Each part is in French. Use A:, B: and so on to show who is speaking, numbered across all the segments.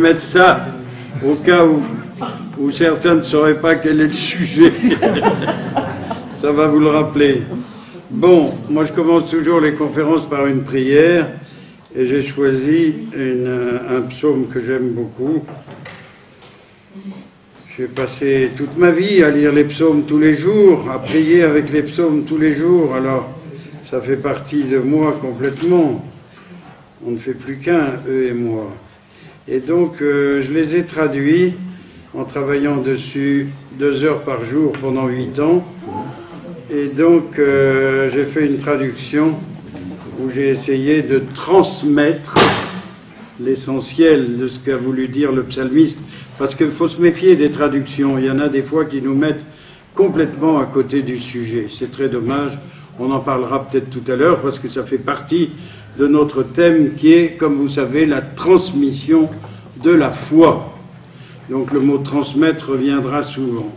A: mettre ça au cas où certains ne sauraient pas quel est le sujet. Ça va vous le rappeler. Bon, moi je commence toujours les conférences par une prière et j'ai choisi un psaume que j'aime beaucoup. J'ai passé toute ma vie à lire les psaumes tous les jours, à prier avec les psaumes tous les jours, alors ça fait partie de moi complètement. On ne fait plus qu'un, eux et moi. Et donc je les ai traduits en travaillant dessus 2 heures par jour pendant 8 ans. Et donc j'ai fait une traduction où j'ai essayé de transmettre l'essentiel de ce qu'a voulu dire le psalmiste, parce qu'il faut se méfier des traductions. Il y en a des fois qui nous mettent complètement à côté du sujet. C'est très dommage. On en parlera peut-être tout à l'heure, parce que ça fait partie de notre thème qui est, comme vous savez, la transmission de la foi. Donc le mot transmettre reviendra souvent.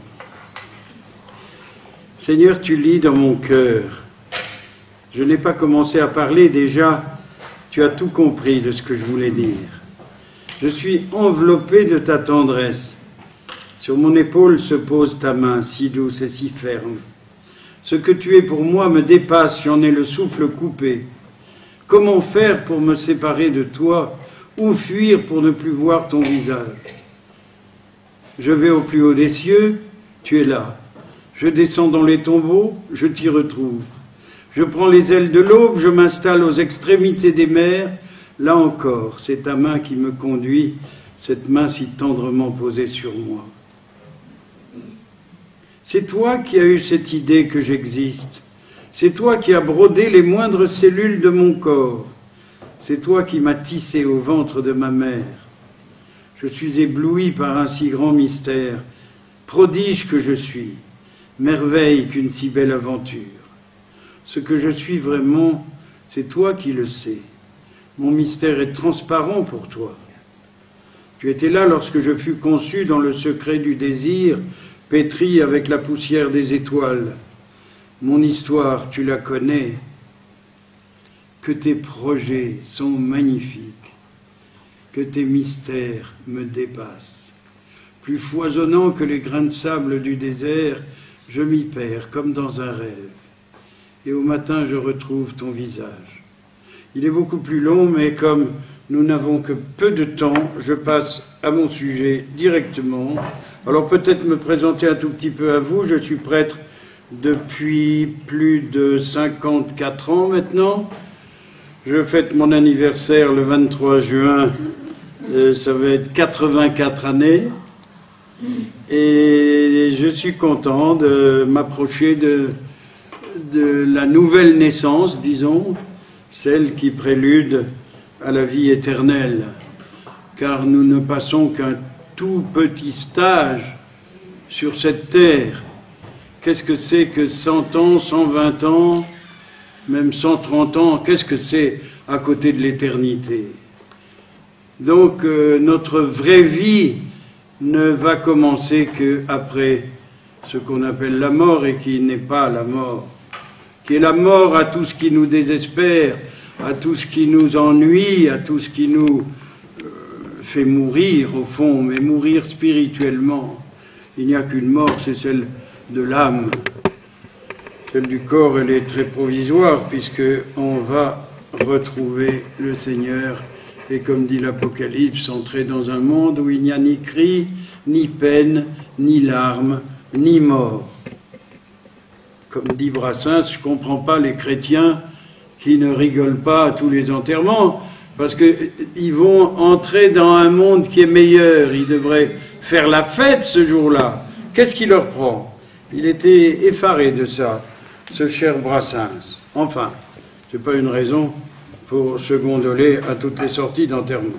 A: Seigneur, tu lis dans mon cœur. Je n'ai pas commencé à parler déjà. Tu as tout compris de ce que je voulais dire. Je suis enveloppé de ta tendresse. Sur mon épaule se pose ta main, si douce et si ferme. Ce que tu es pour moi me dépasse, j'en ai le souffle coupé. Comment faire pour me séparer de toi, ou fuir pour ne plus voir ton visage? Je vais au plus haut des cieux, tu es là. Je descends dans les tombeaux, je t'y retrouve. Je prends les ailes de l'aube, je m'installe aux extrémités des mers. Là encore, c'est ta main qui me conduit, cette main si tendrement posée sur moi. C'est toi qui as eu cette idée que j'existe. C'est toi qui as brodé les moindres cellules de mon corps. C'est toi qui m'as tissé au ventre de ma mère. Je suis ébloui par un si grand mystère, prodige que je suis, merveille qu'une si belle aventure. Ce que je suis vraiment, c'est toi qui le sais. Mon mystère est transparent pour toi. Tu étais là lorsque je fus conçu dans le secret du désir, pétri avec la poussière des étoiles. Mon histoire, tu la connais. Que tes projets sont magnifiques, que tes mystères me dépassent. Plus foisonnant que les grains de sable du désert, je m'y perds comme dans un rêve. Et au matin, je retrouve ton visage. Il est beaucoup plus long, mais comme nous n'avons que peu de temps, je passe à mon sujet directement. Alors peut-être me présenter un tout petit peu à vous. Je suis prêtre depuis plus de 54 ans maintenant. Je fête mon anniversaire le 23 juin. Ça va être 84 années. Et je suis content de m'approcher de la nouvelle naissance, disons, celle qui prélude à la vie éternelle, car nous ne passons qu'un tout petit stage sur cette terre. Qu'est-ce que c'est que 100 ans, 120 ans, même 130 ans? Qu'est-ce que c'est à côté de l'éternité? Donc notre vraie vie ne va commencer qu'après ce qu'on appelle la mort et qui n'est pas la mort, qui est la mort à tout ce qui nous désespère, à tout ce qui nous ennuie, à tout ce qui nous fait mourir au fond, mais mourir spirituellement. Il n'y a qu'une mort, c'est celle de l'âme. Celle du corps, elle est très provisoire puisqu'on va retrouver le Seigneur et, comme dit l'Apocalypse, entrer dans un monde où il n'y a ni cri, ni peine, ni larmes, ni mort. Comme dit Brassens, je ne comprends pas les chrétiens qui ne rigolent pas à tous les enterrements, parce qu'ils vont entrer dans un monde qui est meilleur. Ils devraient faire la fête ce jour-là. Qu'est-ce qui leur prend? Il était effaré de ça, ce cher Brassens. Enfin, ce n'est pas une raison pour se gondoler à toutes les sorties d'enterrement.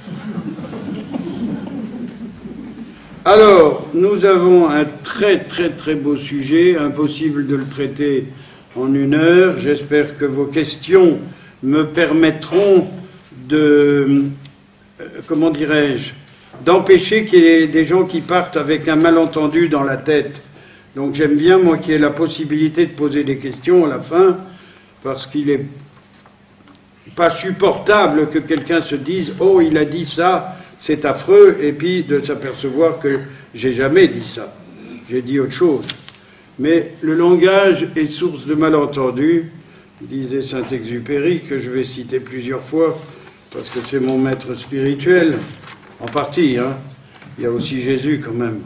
A: Alors, nous avons un très très très beau sujet, impossible de le traiter en 1 heure. J'espère que vos questions me permettront de, comment dirais-je, d'empêcher qu'il y ait des gens qui partent avec un malentendu dans la tête. Donc j'aime bien, moi, qu'il y ait la possibilité de poser des questions à la fin, parce qu'il n'est pas supportable que quelqu'un se dise « Oh, il a dit ça, c'est affreux, et puis de s'apercevoir que j'ai jamais dit ça. J'ai dit autre chose. Mais le langage est source de malentendus, disait Saint-Exupéry, que je vais citer plusieurs fois, parce que c'est mon maître spirituel, en partie, hein. Il y a aussi Jésus quand même.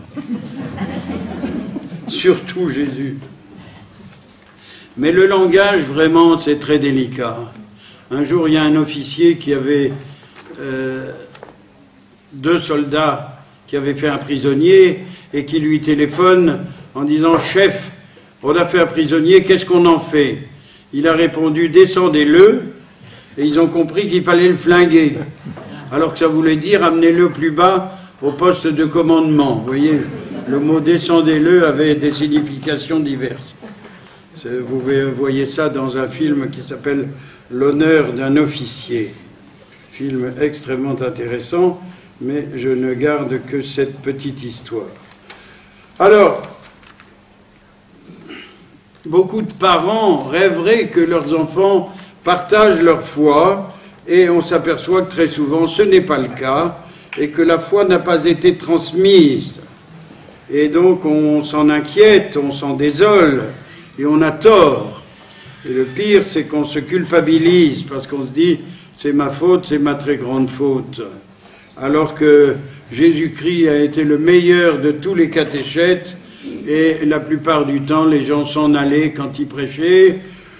A: Surtout Jésus. Mais le langage, vraiment, c'est très délicat. Un jour, il y a un officier qui avait 2 soldats qui avaient fait un prisonnier et qui lui téléphone en disant « Chef, on a fait un prisonnier, qu'est-ce qu'on en fait ?» Il a répondu « Descendez-le » et ils ont compris qu'il fallait le flinguer. Alors que ça voulait dire « Amenez-le plus bas au poste de commandement ». Vous voyez, le mot « descendez-le » avait des significations diverses. Vous voyez ça dans un film qui s'appelle « L'honneur d'un officier ». Film extrêmement intéressant, mais je ne garde que cette petite histoire. Alors, beaucoup de parents rêveraient que leurs enfants partagent leur foi, et on s'aperçoit que très souvent ce n'est pas le cas, et que la foi n'a pas été transmise. Et donc on s'en inquiète, on s'en désole, et on a tort. Et le pire, c'est qu'on se culpabilise, parce qu'on se dit « c'est ma faute, c'est ma très grande faute ». Alors que Jésus-Christ a été le meilleur de tous les catéchètes, et la plupart du temps, les gens s'en allaient quand il prêchait.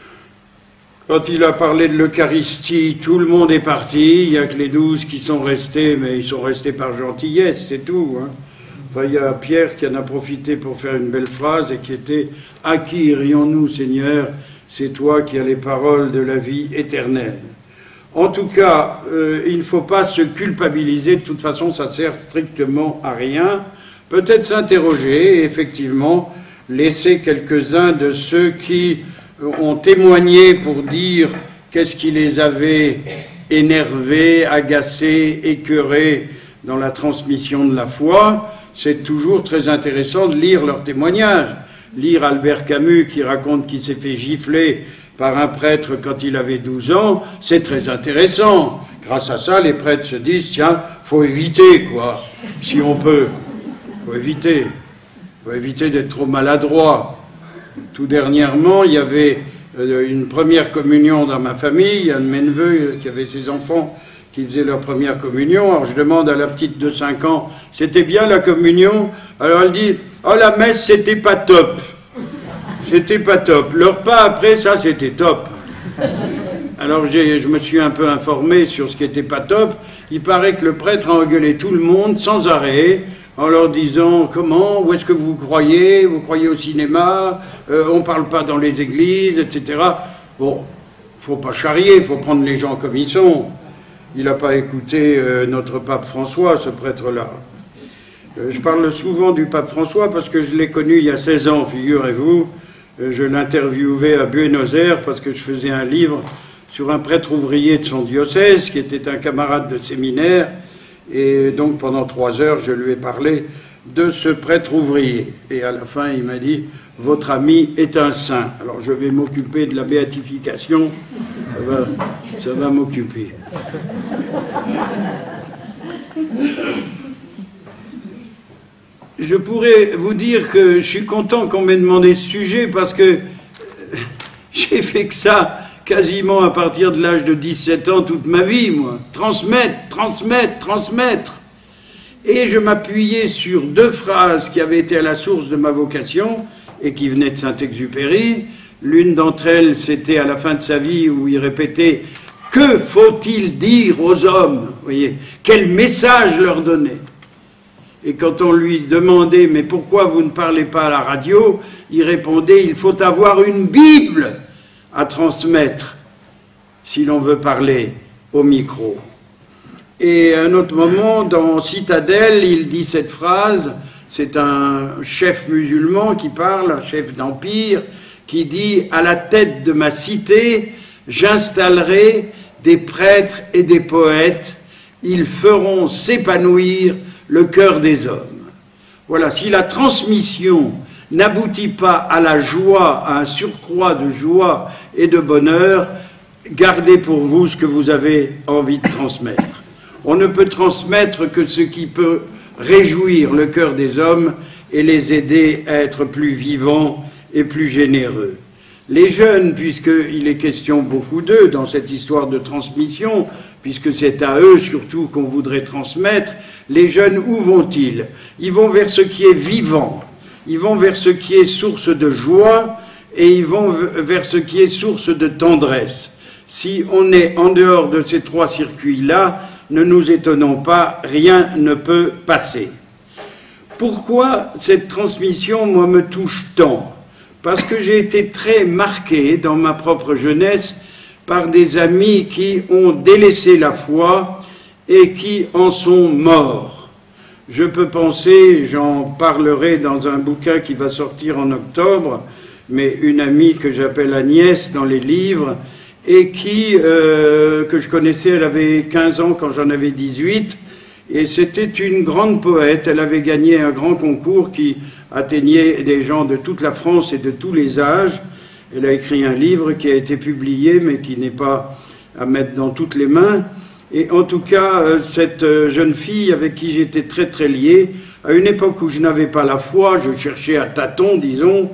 A: Quand il a parlé de l'Eucharistie, tout le monde est parti. Il n'y a que les 12 qui sont restés, mais ils sont restés par gentillesse, c'est tout, hein. Enfin, il y a Pierre qui en a profité pour faire une belle phrase et qui était « À qui irions-nous, Seigneur? C'est toi qui as les paroles de la vie éternelle. » En tout cas, il ne faut pas se culpabiliser. De toute façon, ça sert strictement à rien. Peut-être s'interroger et effectivement laisser quelques-uns de ceux qui ont témoigné pour dire qu'est-ce qui les avait énervés, agacés, écœurés dans la transmission de la foi. C'est toujours très intéressant de lire leurs témoignages. Lire Albert Camus qui raconte qu'il s'est fait gifler par un prêtre quand il avait 12 ans, c'est très intéressant. Grâce à ça, les prêtres se disent, tiens, faut éviter, quoi, si on peut. Faut éviter d'être trop maladroit. Tout dernièrement, il y avait une première communion dans ma famille, il y a un de mes neveux qui avait ses enfants qui faisaient leur première communion. Alors je demande à la petite de 5 ans, c'était bien la communion? Alors elle dit, oh la messe c'était pas top. C'était pas top. Le repas après, ça c'était top. Alors je me suis un peu informé sur ce qui était pas top. Il paraît que le prêtre a engueulé tout le monde sans arrêt, en leur disant comment, où est-ce que vous croyez au cinéma, on parle pas dans les églises, etc. Bon, faut pas charrier, faut prendre les gens comme ils sont. Il n'a pas écouté notre pape François, ce prêtre-là. Je parle souvent du pape François parce que je l'ai connu il y a 16 ans, figurez-vous. Je l'interviewais à Buenos Aires parce que je faisais un livre sur un prêtre ouvrier de son diocèse qui était un camarade de séminaire. Et donc pendant 3 heures, je lui ai parlé de ce prêtre ouvrier. Et à la fin, il m'a dit « Votre ami est un saint ». Alors je vais m'occuper de la béatification, ça va m'occuper. Je pourrais vous dire que je suis content qu'on m'ait demandé ce sujet parce que j'ai fait que ça quasiment à partir de l'âge de 17 ans toute ma vie, moi. Transmettre. Et je m'appuyais sur 2 phrases qui avaient été à la source de ma vocation et qui venaient de Saint-Exupéry. L'une d'entre elles, c'était à la fin de sa vie où il répétait « Que faut-il dire aux hommes ?» Vous voyez, quel message leur donner? Et quand on lui demandait « Mais pourquoi vous ne parlez pas à la radio ?» il répondait « Il faut avoir une Bible à transmettre si l'on veut parler au micro. » Et à un autre moment, dans Citadelle, il dit cette phrase, c'est un chef musulman qui parle, un chef d'empire, qui dit « À la tête de ma cité, j'installerai des prêtres et des poètes, ils feront s'épanouir le cœur des hommes. » Voilà, si la transmission n'aboutit pas à la joie, à un surcroît de joie et de bonheur, gardez pour vous ce que vous avez envie de transmettre. On ne peut transmettre que ce qui peut réjouir le cœur des hommes et les aider à être plus vivants et plus généreux. Les jeunes, puisqu'il est question beaucoup d'eux dans cette histoire de transmission, puisque c'est à eux surtout qu'on voudrait transmettre, les jeunes, où vont-ils? Ils vont vers ce qui est vivant, ils vont vers ce qui est source de joie et ils vont vers ce qui est source de tendresse. Si on est en dehors de ces trois circuits-là, ne nous étonnons pas, rien ne peut passer. Pourquoi cette transmission, moi, me touche tant? Parce que j'ai été très marqué dans ma propre jeunesse par des amis qui ont délaissé la foi et qui en sont morts. Je peux penser, j'en parlerai dans un bouquin qui va sortir en octobre, mais une amie que j'appelle Agnès dans les livres, et que je connaissais, elle avait 15 ans quand j'en avais 18, et c'était une grande poète. Elle avait gagné un grand concours qui atteignait des gens de toute la France et de tous les âges. Elle a écrit un livre qui a été publié, mais qui n'est pas à mettre dans toutes les mains. Et en tout cas, cette jeune fille avec qui j'étais très très lié, à une époque où je n'avais pas la foi, je cherchais à tâtons, disons,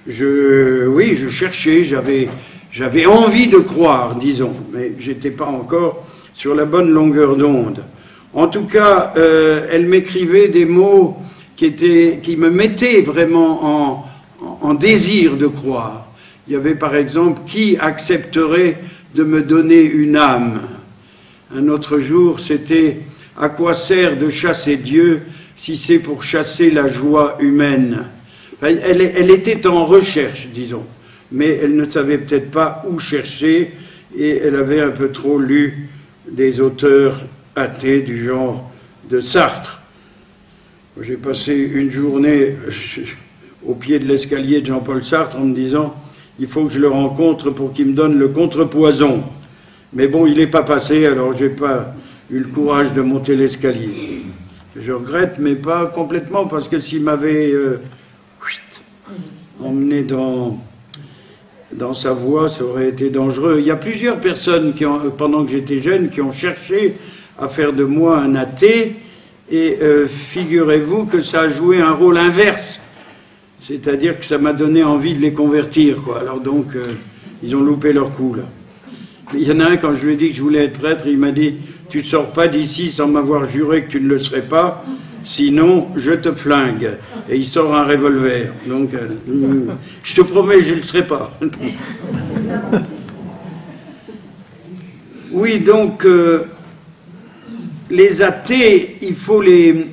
A: je cherchais, j'avais envie de croire, disons, mais j'étais pas encore sur la bonne longueur d'onde. En tout cas, elle m'écrivait des mots qui me mettaient vraiment en désir de croire. Il y avait par exemple « Qui accepterait de me donner une âme ?» Un autre jour, c'était « À quoi sert de chasser Dieu si c'est pour chasser la joie humaine ?» Elle était en recherche, disons, mais elle ne savait peut-être pas où chercher et elle avait un peu trop lu des auteurs athées du genre de Sartre. J'ai passé une journée au pied de l'escalier de Jean-Paul Sartre en me disant « Il faut que je le rencontre pour qu'il me donne le contrepoison ». Mais bon, il n'est pas passé, alors je n'ai pas eu le courage de monter l'escalier. Je regrette, mais pas complètement, parce que s'il m'avait emmené dans sa voie, ça aurait été dangereux. Il y a plusieurs personnes, pendant que j'étais jeune, qui ont cherché à faire de moi un athée, et figurez-vous que ça a joué un rôle inverse. C'est-à-dire que ça m'a donné envie de les convertir, quoi. Alors donc, ils ont loupé leur coup, là. Il y en a un, quand je lui ai dit que je voulais être prêtre, il m'a dit « Tu ne sors pas d'ici sans m'avoir juré que tu ne le serais pas, sinon je te flingue. » Et il sort un revolver. Donc, je te promets, je ne le serai pas. Oui, donc, les athées, il faut les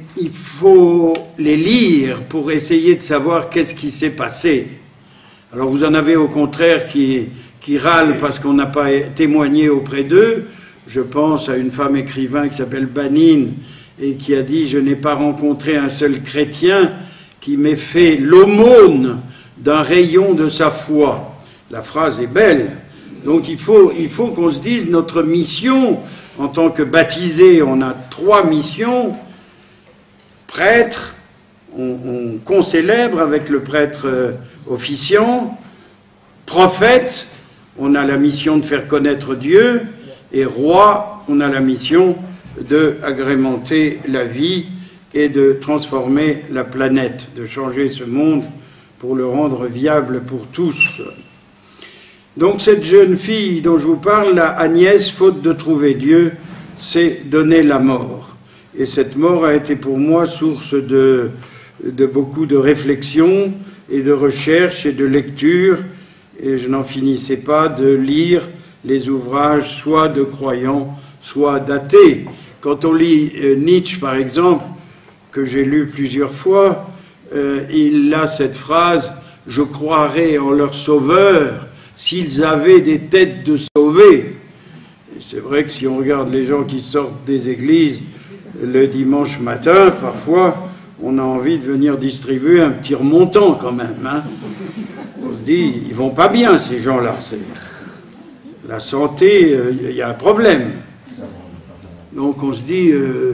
A: lire pour essayer de savoir qu'est-ce qui s'est passé. Alors vous en avez au contraire qui râlent parce qu'on n'a pas témoigné auprès d'eux. Je pense à une femme écrivain qui s'appelle Banine et qui a dit « Je n'ai pas rencontré un seul chrétien qui m'ait fait l'aumône d'un rayon de sa foi ». La phrase est belle. Donc il faut qu'on se dise notre mission en tant que baptisés. On a 3 missions. Prêtre, on concélèbre avec le prêtre officiant. Prophète, on a la mission de faire connaître Dieu, et roi, on a la mission d'agrémenter la vie et de transformer la planète, de changer ce monde pour le rendre viable pour tous. Donc cette jeune fille dont je vous parle, la Agnès, faute de trouver Dieu, s'est donné la mort. Et cette mort a été pour moi source de beaucoup de réflexion et de recherche et de lecture, et je n'en finissais pas de lire les ouvrages soit de croyants, soit d'athées. Quand on lit Nietzsche, par exemple, que j'ai lu plusieurs fois, il a cette phrase « Je croirais en leur sauveur s'ils avaient des têtes de sauvés ». C'est vrai que si on regarde les gens qui sortent des églises le dimanche matin, parfois, on a envie de venir distribuer un petit remontant quand même, hein. On se dit, ils vont pas bien, ces gens-là. La santé, il y a un problème. Donc on se dit,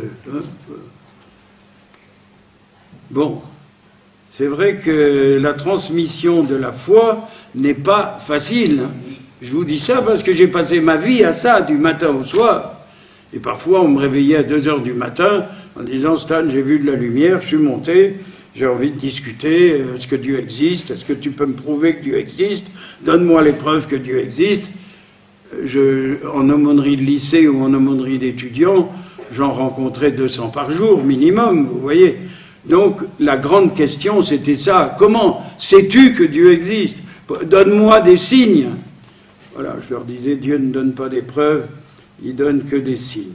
A: bon, c'est vrai que la transmission de la foi n'est pas facile, hein. Je vous dis ça parce que j'ai passé ma vie à ça, du matin au soir. Et parfois, on me réveillait à 2 heures du matin en disant « Stan, j'ai vu de la lumière, je suis monté, j'ai envie de discuter, est-ce que Dieu existe? Est-ce que tu peux me prouver que Dieu existe? Donne-moi les preuves que Dieu existe. » En aumônerie de lycée ou en aumônerie d'étudiants, j'en rencontrais 200 par jour minimum, vous voyez. Donc la grande question c'était ça, comment sais-tu que Dieu existe? Donne-moi des signes. Voilà, je leur disais, Dieu ne donne pas des preuves, il donne que des signes.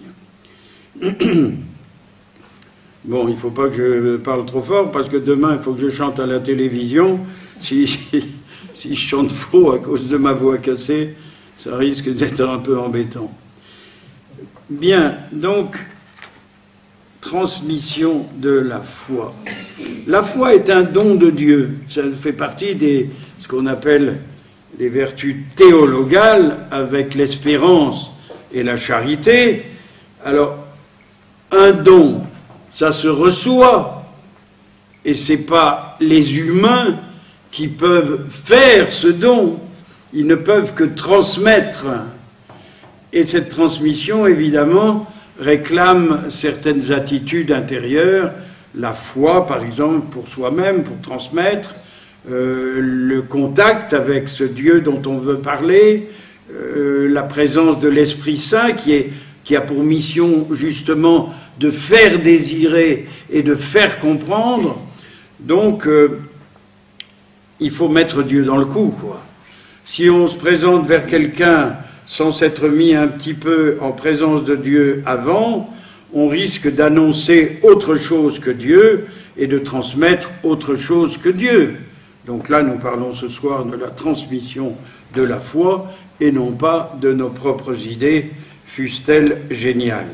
A: Bon, il ne faut pas que je parle trop fort parce que demain il faut que je chante à la télévision. Si je chante faux à cause de ma voix cassée, ça risque d'être un peu embêtant. Bien, donc, transmission de la foi. La foi est un don de Dieu. Ça fait partie de ce qu'on appelle les vertus théologales avec l'espérance et la charité. Alors, un don, ça se reçoit, et ce n'est pas les humains qui peuvent faire ce don. Ils ne peuvent que transmettre. Et cette transmission, évidemment, réclame certaines attitudes intérieures. La foi, par exemple, pour soi-même, pour transmettre. Le contact avec ce Dieu dont on veut parler. La présence de l'Esprit Saint qui a pour mission, justement, de faire désirer et de faire comprendre. Donc, il faut mettre Dieu dans le coup, quoi. Si on se présente vers quelqu'un sans s'être mis un petit peu en présence de Dieu avant, on risque d'annoncer autre chose que Dieu et de transmettre autre chose que Dieu. Donc là, nous parlons ce soir de la transmission de la foi et non pas de nos propres idées, fussent-elles géniales.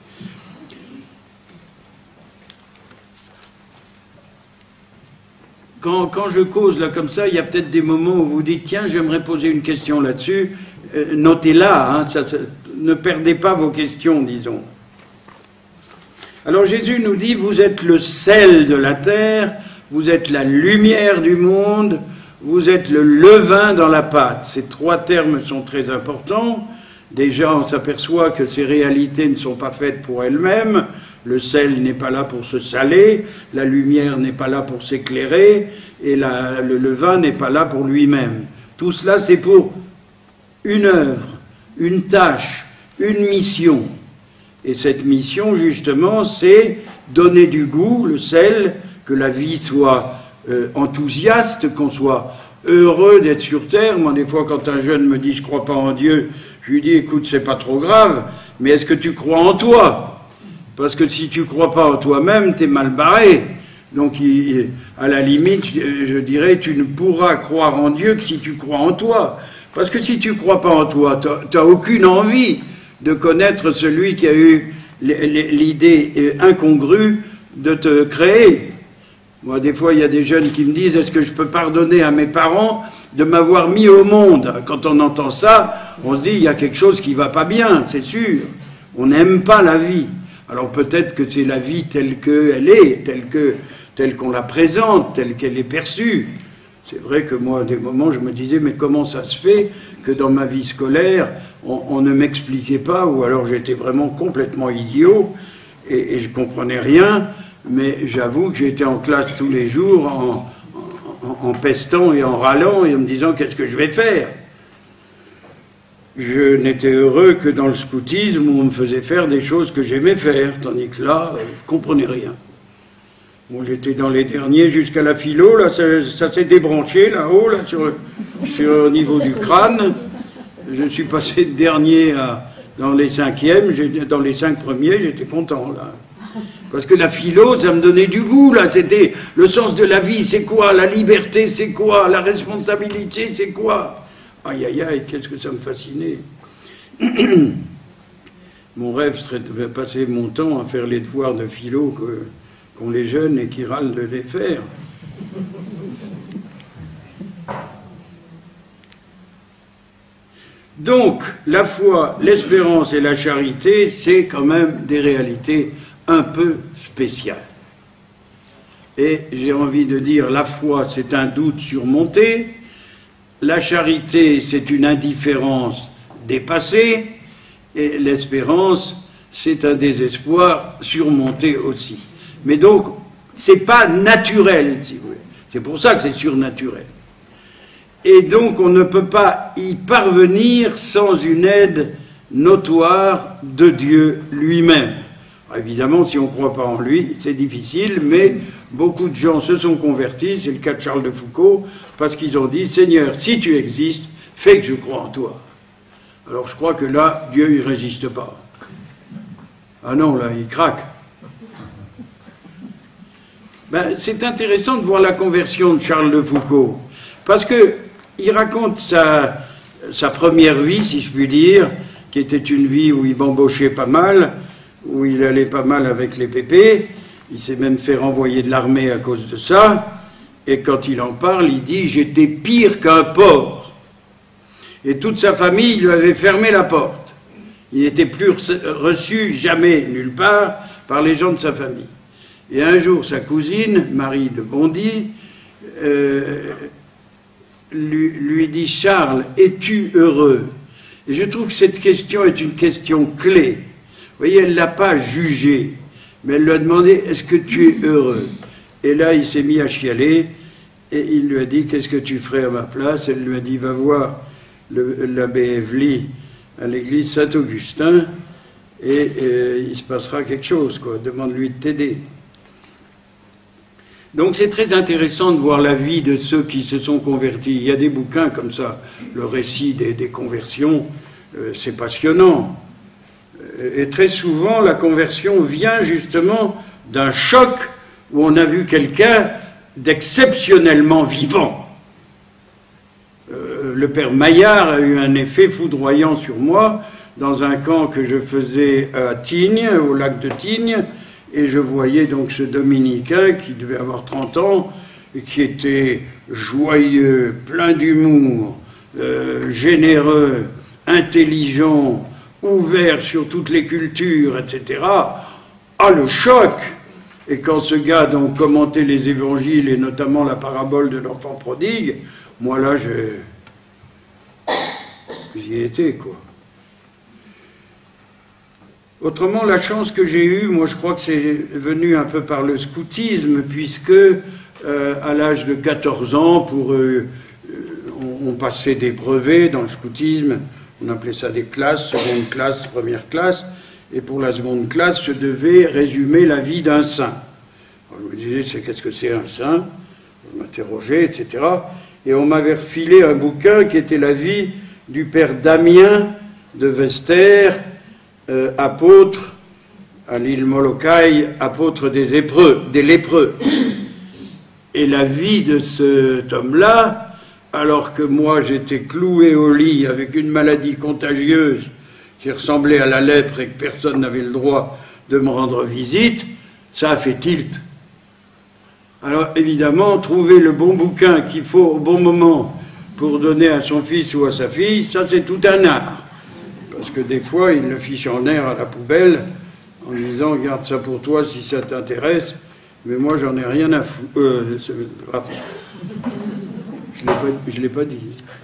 A: Quand je cause là comme ça, il y a peut-être des moments où vous dites « Tiens, j'aimerais poser une question là-dessus ». Notez-la, hein, ne perdez pas vos questions, disons. Alors Jésus nous dit « Vous êtes le sel de la terre, vous êtes la lumière du monde, vous êtes le levain dans la pâte ». Ces 3 termes sont très importants. Déjà, on s'aperçoit que ces réalités ne sont pas faites pour elles-mêmes. Le sel n'est pas là pour se saler, la lumière n'est pas là pour s'éclairer, et le levain n'est pas là pour lui-même. Tout cela, c'est pour une œuvre, une tâche, une mission. Et cette mission, justement, c'est donner du goût, le sel, que la vie soit enthousiaste, qu'on soit heureux d'être sur terre. Moi, des fois, quand un jeune me dit « je ne crois pas en Dieu », je lui dis « écoute, c'est pas trop grave, mais est-ce que tu crois en toi ?» Parce que si tu ne crois pas en toi-même, tu es mal barré. Donc, à la limite, je dirais, tu ne pourras croire en Dieu que si tu crois en toi. Parce que si tu ne crois pas en toi, tu n'as aucune envie de connaître celui qui a eu l'idée incongrue de te créer. Moi, des fois, il y a des jeunes qui me disent « Est-ce que je peux pardonner à mes parents de m'avoir mis au monde ?» Quand on entend ça, on se dit « Il y a quelque chose qui ne va pas bien, c'est sûr. On n'aime pas la vie. » Alors peut-être que c'est la vie telle qu'elle est, telle qu'on la présente, telle qu'elle est perçue. C'est vrai que moi, à des moments, je me disais, mais comment ça se fait que dans ma vie scolaire, on ne m'expliquait pas, ou alors j'étais vraiment complètement idiot, et je ne comprenais rien, mais j'avoue que j'étais en classe tous les jours en pestant et en râlant, et en me disant, qu'est-ce que je vais faire ? Je n'étais heureux que dans le scoutisme où on me faisait faire des choses que j'aimais faire, tandis que là, je ne comprenais rien. Bon, j'étais dans les derniers jusqu'à la philo, là, ça s'est débranché là-haut, là, sur le niveau du crâne. Je suis passé de dernier dans les 5e, dans les 5 premiers, j'étais content, là. Parce que la philo, ça me donnait du goût, là, c'était le sens de la vie, c'est quoi? La liberté, c'est quoi? La responsabilité, c'est quoi? Aïe, aïe, aïe, qu'est-ce que ça me fascinait. Mon rêve serait de passer mon temps à faire les devoirs de philo qu'ont les jeunes et qui râlent de les faire. Donc, la foi, l'espérance et la charité, c'est quand même des réalités un peu spéciales. Et j'ai envie de dire, la foi, c'est un doute surmonté. La charité, c'est une indifférence dépassée, et l'espérance, c'est un désespoir surmonté aussi. Mais donc, c'est pas naturel, si vous voulez. C'est pour ça que c'est surnaturel. Et donc, on ne peut pas y parvenir sans une aide notoire de Dieu lui-même. Évidemment, si on ne croit pas en lui, c'est difficile, mais beaucoup de gens se sont convertis, c'est le cas de Charles de Foucault, parce qu'ils ont dit « Seigneur, si tu existes, fais que je croie en toi ». Alors je crois que là, Dieu, il ne résiste pas. Ah non, là, il craque. Ben, c'est intéressant de voir la conversion de Charles de Foucault, parce qu'il raconte sa première vie, si je puis dire, qui était une vie où il bambochait pas mal, où il allait pas mal avec les pépés. Il s'est même fait renvoyer de l'armée à cause de ça. Et quand il en parle, il dit « J'étais pire qu'un porc ». Et toute sa famille lui avait fermé la porte. Il n'était plus reçu jamais, nulle part, par les gens de sa famille. Et un jour, sa cousine, Marie de Bondy, lui dit « Charles, es-tu heureux ?» Et je trouve que cette question est une question clé. Vous voyez, elle ne l'a pas jugé, mais elle lui a demandé « Est-ce que tu es heureux ?» Et là, il s'est mis à chialer, et il lui a dit « Qu'est-ce que tu ferais à ma place ?» Elle lui a dit « Va voir l'abbé Evely à l'église Saint-Augustin, et il se passera quelque chose, quoi. Demande-lui de t'aider. » Donc c'est très intéressant de voir la vie de ceux qui se sont convertis. Il y a des bouquins comme ça, le récit des conversions, c'est passionnant. Et très souvent, la conversion vient justement d'un choc où on a vu quelqu'un d'exceptionnellement vivant. Le père Maillard a eu un effet foudroyant sur moi dans un camp que je faisais à Tignes, au lac de Tignes, et je voyais donc ce dominicain qui devait avoir 30 ans et qui était joyeux, plein d'humour, généreux, intelligent, ouvert sur toutes les cultures, etc. Ah, le choc! Et quand ce gars donc commentait les évangiles, et notamment la parabole de l'enfant prodigue, moi là, j'y étais, quoi. Autrement, la chance que j'ai eue, moi je crois que c'est venu un peu par le scoutisme, puisque à l'âge de 14 ans, on passait des brevets dans le scoutisme, on appelait ça des classes, seconde classe, première classe, et pour la seconde classe, je devais résumer la vie d'un saint. Alors, je me disais, qu'est-ce que c'est un saint? On m'interrogeait, etc. Et on m'avait refilé un bouquin qui était la vie du père Damien de Vester, apôtre à l'île Molokai, apôtre des lépreux. Et la vie de cet homme-là, alors que moi j'étais cloué au lit avec une maladie contagieuse qui ressemblait à la lèpre et que personne n'avait le droit de me rendre visite, ça a fait tilt. Alors évidemment, trouver le bon bouquin qu'il faut au bon moment pour donner à son fils ou à sa fille, ça c'est tout un art. Parce que des fois, il le fiche en l'air à la poubelle en disant « garde ça pour toi si ça t'intéresse, mais moi j'en ai rien à foutre. » Je ne l'ai pas dit.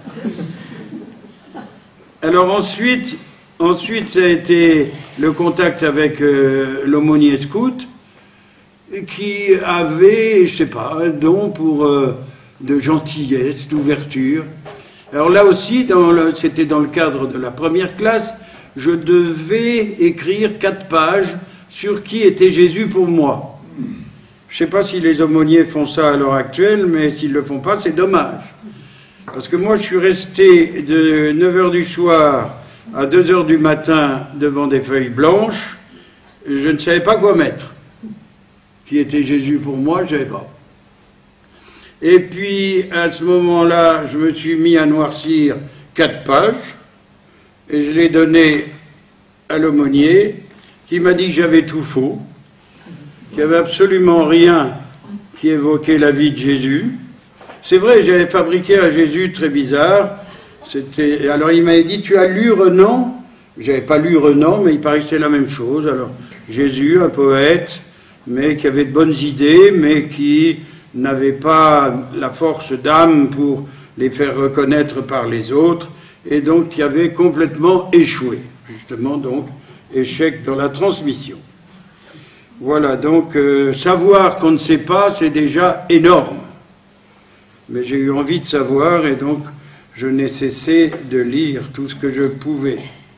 A: Alors ensuite, ça a été le contact avec l'aumônier scout, qui avait, je sais pas, un don de gentillesse, d'ouverture. Alors là aussi, c'était dans le cadre de la première classe, je devais écrire 4 pages sur qui était Jésus pour moi. Je ne sais pas si les aumôniers font ça à l'heure actuelle, mais s'ils ne le font pas, c'est dommage. Parce que moi, je suis resté de 9h du soir à 2h du matin devant des feuilles blanches, et je ne savais pas quoi mettre. Qui était Jésus pour moi, je ne savais pas. Et puis, à ce moment-là, je me suis mis à noircir 4 pages, et je l'ai donné à l'aumônier, qui m'a dit que j'avais tout faux, qu'il n'y avait absolument rien qui évoquait la vie de Jésus. C'est vrai, j'avais fabriqué un Jésus très bizarre. Alors il m'avait dit, tu as lu Renan? J'avais pas lu Renan, mais il paraît que c'est la même chose. Alors, Jésus, un poète, mais qui avait de bonnes idées, mais qui n'avait pas la force d'âme pour les faire reconnaître par les autres, et donc qui avait complètement échoué, justement, donc. échec dans la transmission. Voilà, donc savoir qu'on ne sait pas, c'est déjà énorme. Mais j'ai eu envie de savoir et donc je n'ai cessé de lire tout ce que je pouvais.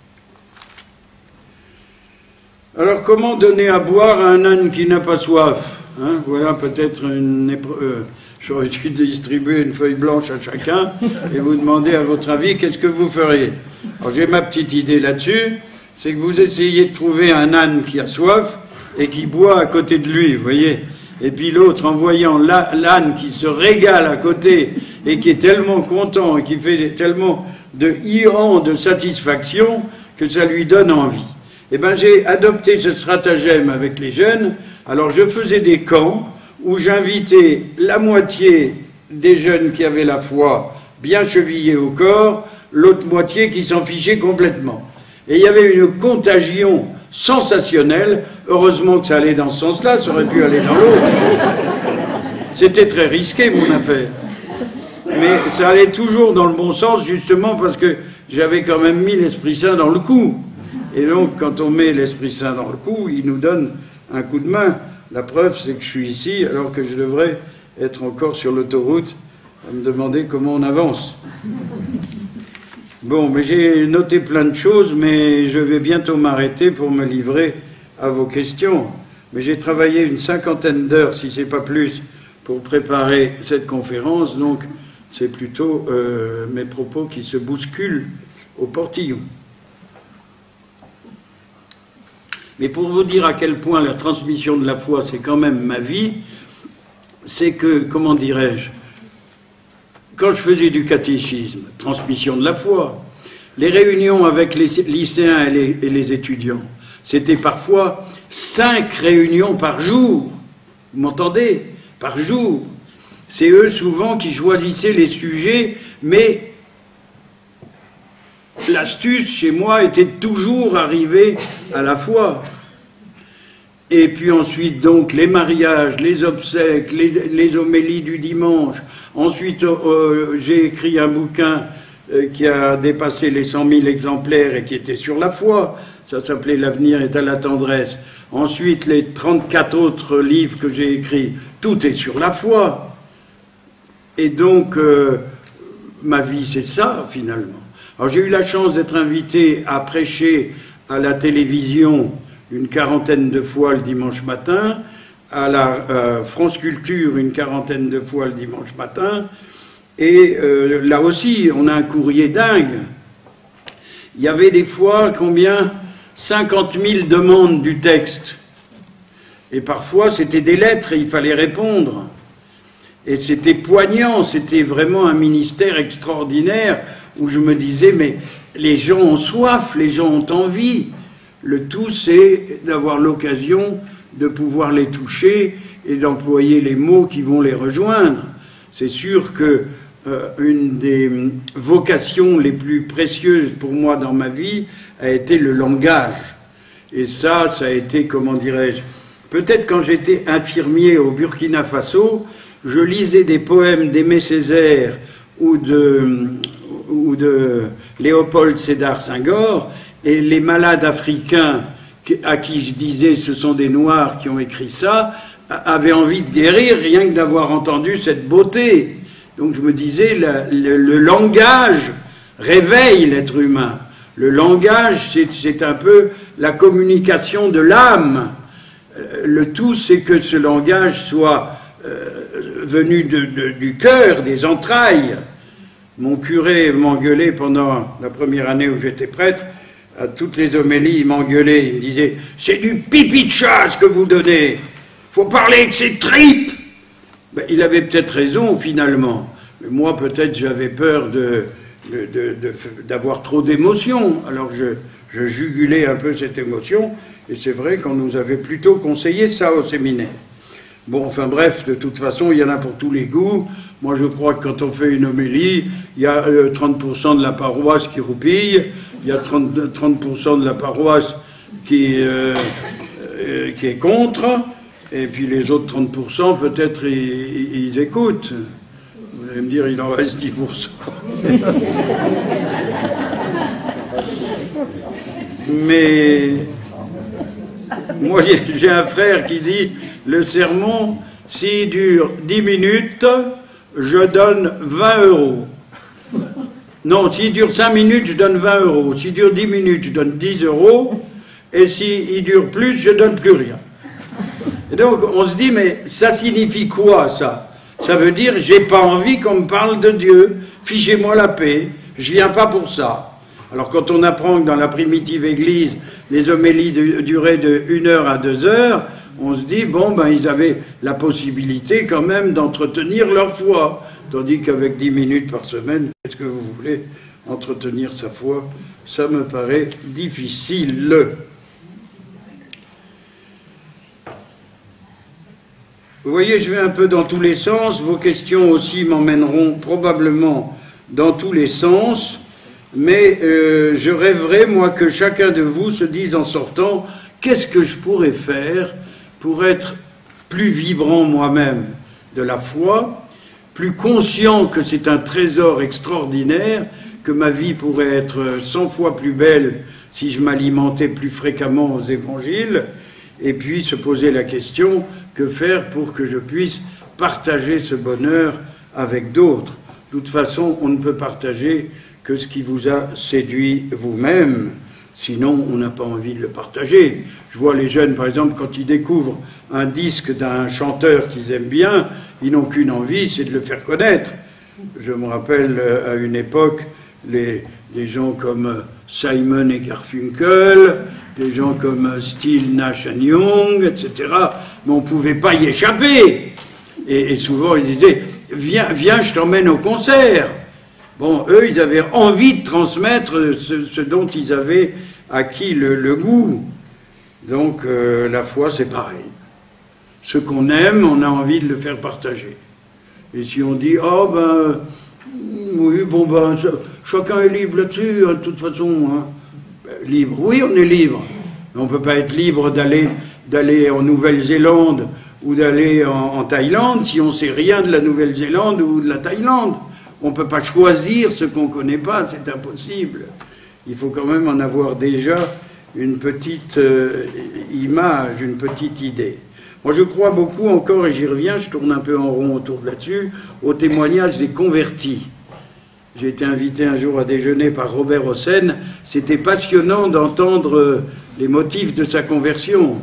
A: Alors comment donner à boire à un âne qui n'a pas soif, hein? Voilà peut-être une j'aurais dû distribuer une feuille blanche à chacun et vous demander à votre avis qu'est-ce que vous feriez. Alors j'ai ma petite idée là-dessus, c'est que vous essayez de trouver un âne qui a soif et qui boit à côté de lui, vous voyez. Et puis l'autre, en voyant l'âne qui se régale à côté et qui est tellement content et qui fait tellement de hirans de satisfaction que ça lui donne envie. Eh bien, j'ai adopté ce stratagème avec les jeunes. Alors, je faisais des camps où j'invitais la moitié des jeunes qui avaient la foi bien chevillée au corps, l'autre moitié qui s'en fichait complètement. Et il y avait une contagion sensationnelle. Heureusement que ça allait dans ce sens-là, ça aurait pu aller dans l'autre. C'était très risqué, mon affaire. Mais ça allait toujours dans le bon sens, justement parce que j'avais quand même mis l'Esprit Saint dans le coup. Et donc, quand on met l'Esprit Saint dans le coup, il nous donne un coup de main. La preuve, c'est que je suis ici, alors que je devrais être encore sur l'autoroute, à me demander comment on avance. Bon, mais j'ai noté plein de choses, mais je vais bientôt m'arrêter pour me livrer à vos questions. Mais j'ai travaillé une 50aine d'heures, si ce n'est pas plus, pour préparer cette conférence, donc c'est plutôt mes propos qui se bousculent au portillon. Mais pour vous dire à quel point la transmission de la foi, c'est quand même ma vie, c'est que, comment dirais-je, quand je faisais du catéchisme, transmission de la foi, les réunions avec les lycéens et les étudiants, c'était parfois 5 réunions par jour. Vous m'entendez? Par jour. C'est eux souvent qui choisissaient les sujets, mais l'astuce chez moi était toujours arriver à la foi. Et puis ensuite, donc, les mariages, les obsèques, les homélies du dimanche. Ensuite, j'ai écrit un bouquin qui a dépassé les 100 000 exemplaires et qui était sur la foi. Ça s'appelait « L'avenir est à la tendresse ». Ensuite, les 34 autres livres que j'ai écrits, tout est sur la foi. Et donc, ma vie, c'est ça, finalement. Alors, j'ai eu la chance d'être invité à prêcher à la télévision une 40aine de fois le dimanche matin, à la France Culture une 40aine de fois le dimanche matin, et là aussi, on a un courrier dingue. Il y avait des fois, combien? 50 000 demandes du texte. Et parfois, c'était des lettres et il fallait répondre. Et c'était poignant, c'était vraiment un ministère extraordinaire où je me disais, mais les gens ont soif, les gens ont envie. Le tout, c'est d'avoir l'occasion de pouvoir les toucher et d'employer les mots qui vont les rejoindre. C'est sûr que une des vocations les plus précieuses pour moi dans ma vie a été le langage. Et ça a été, comment dirais-je, peut-être quand j'étais infirmier au Burkina Faso, je lisais des poèmes d'Aimé Césaire ou de Léopold Sédar Senghor, et les malades africains à qui je disais ce sont des Noirs qui ont écrit ça, avaient envie de guérir rien que d'avoir entendu cette beauté. Donc je me disais, le langage réveille l'être humain. Le langage, c'est un peu la communication de l'âme. Le tout, c'est que ce langage soit venu du cœur, des entrailles. Mon curé m'engueulait pendant la première année où j'étais prêtre. À toutes les homélies, il m'engueulait. Il me disait « C'est du pipi de chat ce que vous donnez. Faut parler avec ses tripes !» Ben, il avait peut-être raison, finalement. Mais moi, peut-être, j'avais peur d'avoir trop d'émotions. Alors je jugulais un peu cette émotion. Et c'est vrai qu'on nous avait plutôt conseillé ça au séminaire. Bon, enfin bref, de toute façon, il y en a pour tous les goûts. Moi, je crois que quand on fait une homélie, il y a 30% de la paroisse qui roupille, il y a 30% de la paroisse qui est contre, et puis les autres 30%, peut-être, ils écoutent. Vous allez me dire, il en reste 10%. Mais Moi, j'ai un frère qui dit, le sermon, s'il dure 10 minutes, je donne 20 euros. Non, s'il dure 5 minutes, je donne 20 euros. S'il dure 10 minutes, je donne 10 euros. Et s'il dure plus, je donne plus rien. Et donc, on se dit, mais ça signifie quoi, ça? Ça veut dire, j'ai pas envie qu'on me parle de Dieu. Fichez-moi la paix. Je viens pas pour ça. Alors, quand on apprend que dans la primitive Église, les homélies duraient de 1 heure à 2 heures, on se dit, bon, ben, ils avaient la possibilité quand même d'entretenir leur foi. Tandis qu'avec 10 minutes par semaine, est-ce que vous voulez entretenir sa foi? Ça me paraît difficile. Vous voyez, je vais un peu dans tous les sens. Vos questions aussi m'emmèneront probablement dans tous les sens. Mais je rêverais, moi, que chacun de vous se dise en sortant, qu'est-ce que je pourrais faire pour être plus vibrant moi-même de la foi, plus conscient que c'est un trésor extraordinaire, que ma vie pourrait être 100 fois plus belle si je m'alimentais plus fréquemment aux évangiles, et puis se poser la question, que faire pour que je puisse partager ce bonheur avec d'autres? De toute façon, on ne peut partager que ce qui vous a séduit vous-même, sinon on n'a pas envie de le partager. Je vois les jeunes, par exemple, quand ils découvrent un disque d'un chanteur qu'ils aiment bien, ils n'ont qu'une envie, c'est de le faire connaître. Je me rappelle à une époque, des gens comme Simon et Garfunkel, des gens comme Steele, Nash and Young, etc. Mais on ne pouvait pas y échapper. Et souvent, ils disaient, viens, je t'emmène au concert. Bon, eux, ils avaient envie de transmettre ce dont ils avaient acquis le goût. Donc, la foi, c'est pareil. Ce qu'on aime, on a envie de le faire partager. Et si on dit, oh ben, oui, bon ben, chacun est libre là-dessus, hein, de toute façon, hein. Libre, oui, on est libre. Mais on ne peut pas être libre d'aller en Nouvelle-Zélande ou d'aller en Thaïlande si on ne sait rien de la Nouvelle-Zélande ou de la Thaïlande. On ne peut pas choisir ce qu'on ne connaît pas, c'est impossible. Il faut quand même en avoir déjà une petite image, une petite idée. Moi, je crois beaucoup encore, et j'y reviens, je tourne un peu en rond autour de là-dessus, au témoignage des convertis. J'ai été invité un jour à déjeuner par Robert Hossein. C'était passionnant d'entendre les motifs de sa conversion.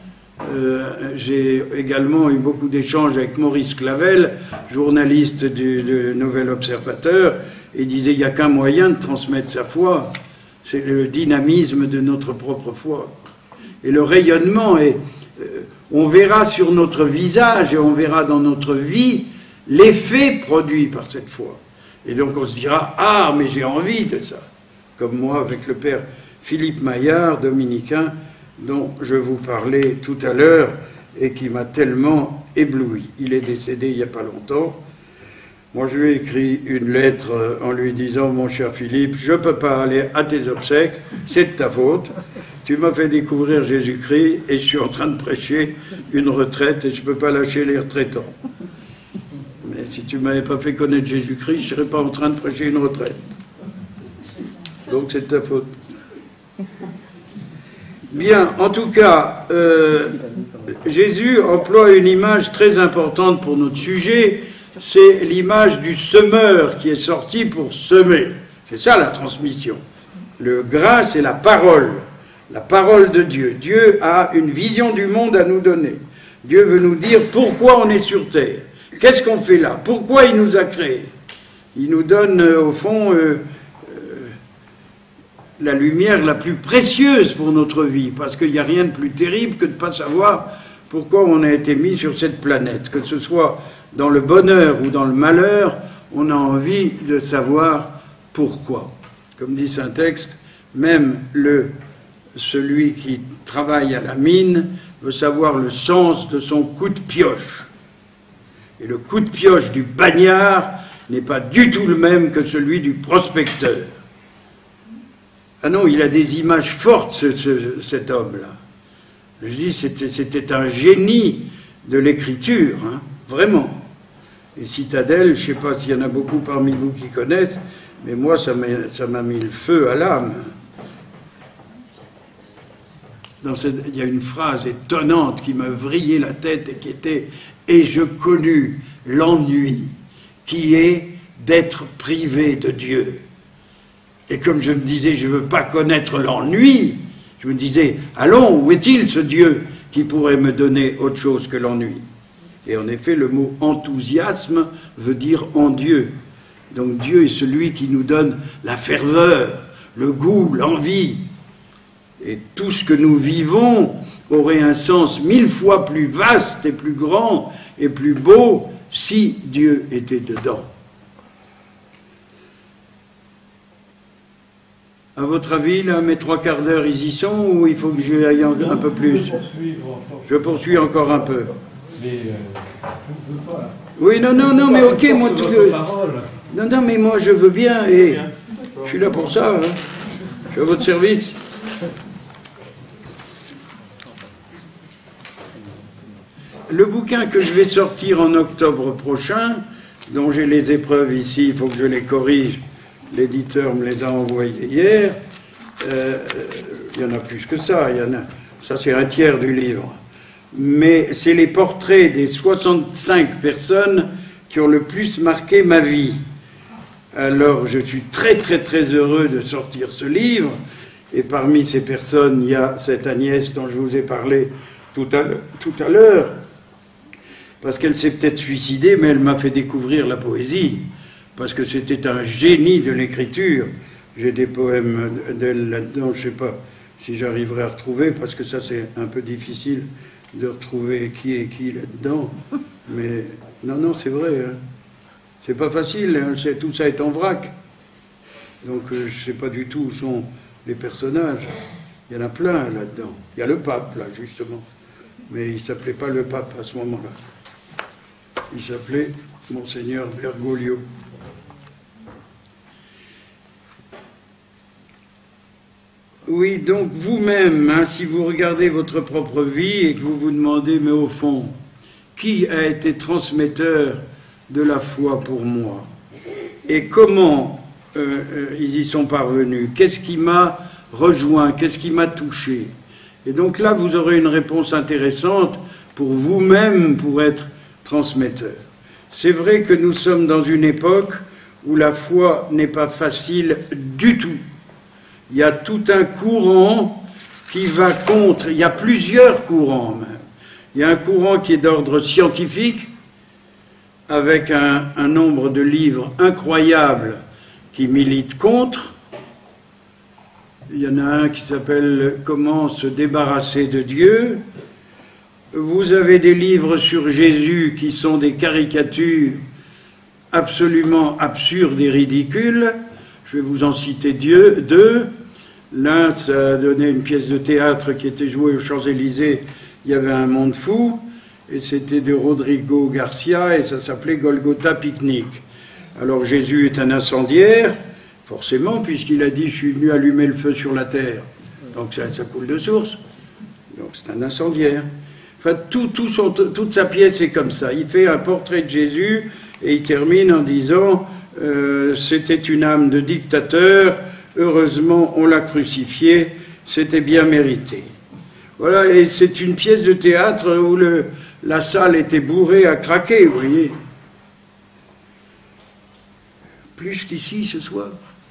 A: J'ai également eu beaucoup d'échanges avec Maurice Clavel, journaliste du Nouvel Observateur, et il disait il n'y a qu'un moyen de transmettre sa foi, c'est le dynamisme de notre propre foi. Et le rayonnement, on verra sur notre visage et on verra dans notre vie l'effet produit par cette foi. Et donc on se dira, ah, mais j'ai envie de ça. Comme moi avec le père Philippe Maillard, dominicain, dont je vous parlais tout à l'heure et qui m'a tellement ébloui. Il est décédé il n'y a pas longtemps. Moi, je lui ai écrit une lettre en lui disant, mon cher Philippe, je ne peux pas aller à tes obsèques, c'est de ta faute. Tu m'as fait découvrir Jésus-Christ et je suis en train de prêcher une retraite et je ne peux pas lâcher les retraitants. Mais si tu ne m'avais pas fait connaître Jésus-Christ, je ne serais pas en train de prêcher une retraite. Donc c'est de ta faute. Bien, en tout cas, Jésus emploie une image très importante pour notre sujet, c'est l'image du semeur qui est sorti pour semer. C'est ça la transmission. Le grain, c'est la parole de Dieu. Dieu a une vision du monde à nous donner. Dieu veut nous dire pourquoi on est sur terre. Qu'est-ce qu'on fait là? Pourquoi il nous a créés? Il nous donne, au fond, la lumière la plus précieuse pour notre vie, parce qu'il n'y a rien de plus terrible que de ne pas savoir pourquoi on a été mis sur cette planète. Que ce soit dans le bonheur ou dans le malheur, on a envie de savoir pourquoi. Comme dit Saint-Texte, même celui qui travaille à la mine veut savoir le sens de son coup de pioche. Et le coup de pioche du bagnard n'est pas du tout le même que celui du prospecteur. Ah non, il a des images fortes, cet homme-là. Je dis, c'était un génie de l'écriture, hein, vraiment. Et Citadelle, je ne sais pas s'il y en a beaucoup parmi vous qui connaissent, mais moi, ça m'a mis le feu à l'âme. il y a une phrase étonnante qui m'a vrillé la tête et qui était « Et je connus l'ennui qui est d'être privé de Dieu ». Et comme je me disais, je ne veux pas connaître l'ennui, je me disais, allons, où est-il ce Dieu qui pourrait me donner autre chose que l'ennui? Et en effet, le mot enthousiasme veut dire en Dieu. Donc Dieu est celui qui nous donne la ferveur, le goût, l'envie. Et tout ce que nous vivons aurait un sens 1000 fois plus vaste et plus grand et plus beau si Dieu était dedans. À votre avis, là, mes 3/4 d'heure, ils y sont ou il faut que j'y aille un peu plus? Je poursuis encore un peu. Oui, non, mais ok, moi... Non, mais moi, je veux bien, et je suis là pour ça, hein. Je suis à votre service. Le bouquin que je vais sortir en octobre prochain, dont j'ai les épreuves ici, il faut que je les corrige, l'éditeur me les a envoyées hier, il y en a plus que ça, ça c'est un tiers du livre, mais c'est les portraits des 65 personnes qui ont le plus marqué ma vie. Alors je suis très heureux de sortir ce livre, et parmi ces personnes, il y a cette Agnès dont je vous ai parlé tout à l'heure, parce qu'elle s'est peut-être suicidée, mais elle m'a fait découvrir la poésie, parce que c'était un génie de l'écriture. J'ai des poèmes d'elle là-dedans, je ne sais pas si j'arriverai à retrouver, parce que ça c'est un peu difficile de retrouver qui est qui là-dedans. Mais non, c'est vrai, hein. C'est pas facile, hein. Tout ça est en vrac. Donc je ne sais pas du tout où sont les personnages. Il y en a plein là-dedans. Il y a le pape, là, justement. Mais il ne s'appelait pas le pape à ce moment-là. Il s'appelait Monseigneur Bergoglio. Oui, donc vous-même, hein, si vous regardez votre propre vie et que vous vous demandez, mais au fond, qui a été transmetteur de la foi pour moi? Et comment ils y sont parvenus? Qu'est-ce qui m'a rejoint? Qu'est-ce qui m'a touché? Et donc là, vous aurez une réponse intéressante pour vous-même, pour être transmetteur. C'est vrai que nous sommes dans une époque où la foi n'est pas facile du tout. Il y a tout un courant qui va contre, il y a plusieurs courants même. Il y a un courant qui est d'ordre scientifique, avec un nombre de livres incroyables qui militent contre. Il y en a un qui s'appelle « Comment se débarrasser de Dieu ». Vous avez des livres sur Jésus qui sont des caricatures absolument absurdes et ridicules. Je vais vous en citer deux. L'un, ça a donné une pièce de théâtre qui était jouée aux Champs-Élysées. Il y avait un monde fou, et c'était de Rodrigo Garcia, et ça s'appelait Golgotha Picnic. Alors Jésus est un incendiaire, forcément, puisqu'il a dit « Je suis venu allumer le feu sur la terre ». Donc ça coule de source. Donc c'est un incendiaire. Enfin, toute sa pièce est comme ça. Il fait un portrait de Jésus et il termine en disant c'était une âme de dictateur, heureusement on l'a crucifié, c'était bien mérité. Voilà, et c'est une pièce de théâtre où la salle était bourrée à craquer, vous voyez. Plus qu'ici ce soir.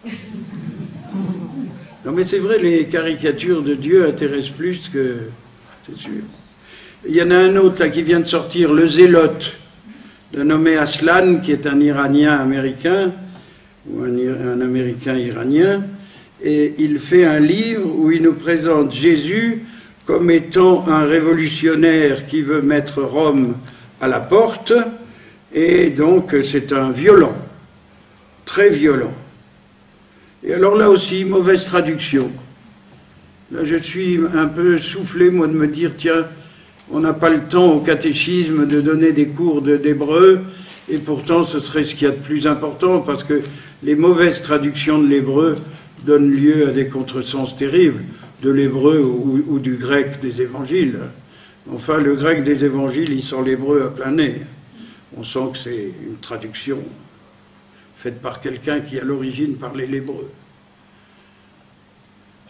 A: Non mais c'est vrai, les caricatures de Dieu intéressent plus que... c'est sûr. Il y en a un autre là qui vient de sortir, Le Zélote, d'un nommé Aslan, qui est un Iranien américain, ou un Américain iranien, et il fait un livre où il nous présente Jésus comme étant un révolutionnaire qui veut mettre Rome à la porte, et donc c'est un violent, très violent. Et alors là aussi, mauvaise traduction. Là je suis un peu soufflé, moi, de me dire, tiens, on n'a pas le temps au catéchisme de donner des cours d'hébreu, et pourtant ce serait ce qu'il y a de plus important, parce que les mauvaises traductions de l'hébreu donnent lieu à des contresens terribles, de l'hébreu ou du grec des évangiles. Enfin, le grec des évangiles, il sent l'hébreu à plein nez. On sent que c'est une traduction faite par quelqu'un qui, à l'origine, parlait l'hébreu.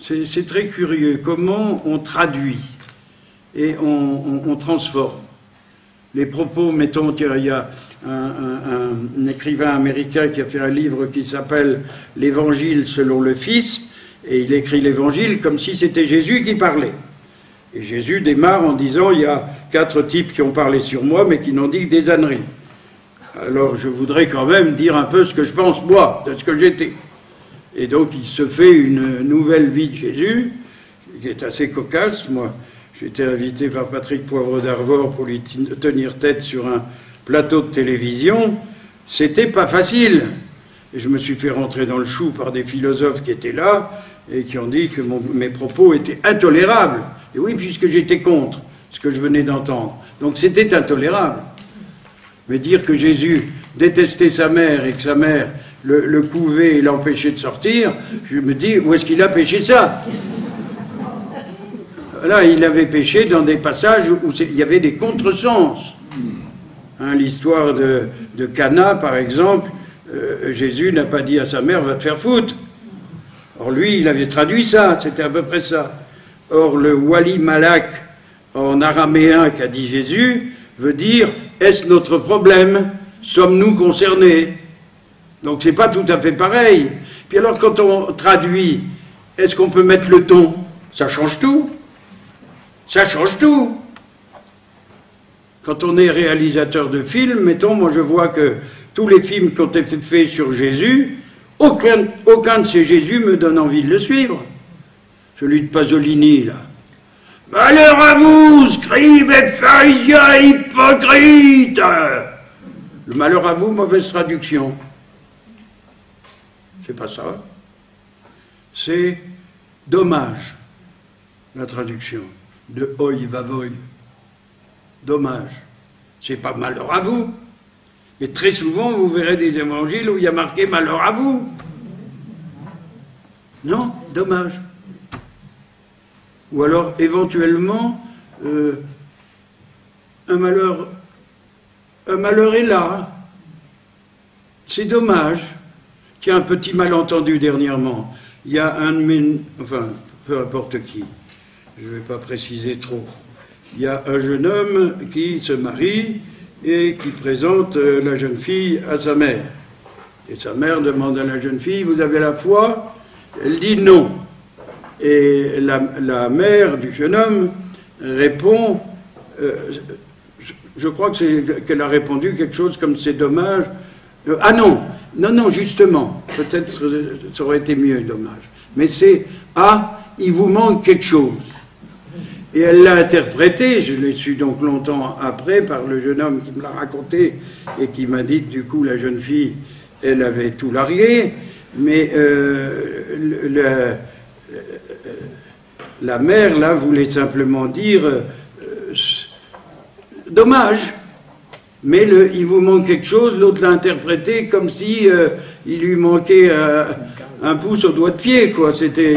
A: C'est très curieux comment on traduit et on transforme. Les propos, mettons, tiens, il y a un écrivain américain qui a fait un livre qui s'appelle « L'Évangile selon le Fils », et il écrit l'Évangile comme si c'était Jésus qui parlait. Et Jésus démarre en disant « Il y a 4 types qui ont parlé sur moi, mais qui n'ont dit que des âneries. » Alors je voudrais quand même dire un peu ce que je pense, moi, de ce que j'étais. Et donc il se fait une nouvelle vie de Jésus, qui est assez cocasse. Moi, j'ai été invité par Patrick Poivre d'Arvor pour lui tenir tête sur un plateau de télévision. C'était pas facile. Et je me suis fait rentrer dans le chou par des philosophes qui étaient là et qui ont dit que mes propos étaient intolérables. Et oui, puisque j'étais contre ce que je venais d'entendre. Donc c'était intolérable. Mais dire que Jésus détestait sa mère et que sa mère le couvait et l'empêchait de sortir, je me dis, où est-ce qu'il a péché ça? Là, il avait péché dans des passages où il y avait des contresens. Hein, l'histoire de Cana, par exemple, Jésus n'a pas dit à sa mère « va te faire foutre ». Or, lui, il avait traduit ça, c'était à peu près ça. Or, le Wali Malak, en araméen qu'a dit Jésus, veut dire « est-ce notre problème? Sommes-nous concernés ?» Donc, c'est pas tout à fait pareil. Puis alors, quand on traduit, est-ce qu'on peut mettre le ton? Ça change tout. Ça change tout. Quand on est réalisateur de films, mettons, moi je vois que tous les films qui ont été faits sur Jésus, aucun de ces Jésus me donne envie de le suivre. Celui de Pasolini, là. Malheur à vous, scribes et pharisiens hypocrites! Le malheur à vous, mauvaise traduction. C'est pas ça. C'est dommage, la traduction de oi vavoy. Dommage. C'est pas malheur à vous. Et très souvent, vous verrez des évangiles où il y a marqué malheur à vous. Non, dommage. Ou alors, éventuellement, un malheur est là. C'est dommage. Il y a un petit malentendu dernièrement. Il y a un de mes... Enfin, peu importe qui. Je ne vais pas préciser trop. Il y a un jeune homme qui se marie et qui présente la jeune fille à sa mère. Et sa mère demande à la jeune fille, vous avez la foi? Elle dit non. Et la mère du jeune homme répond, je crois qu'elle a répondu quelque chose comme c'est dommage. Ah non, justement, peut-être ça aurait été mieux, dommage. Mais c'est, il vous manque quelque chose. Et elle l'a interprété, je l'ai su donc longtemps après par le jeune homme qui me l'a raconté et qui m'a dit que du coup la jeune fille, elle avait tout largué, mais la mère là voulait simplement dire dommage, mais il vous manque quelque chose, l'autre l'a interprété comme si il lui manquait un pouce au doigt de pied, quoi. C'était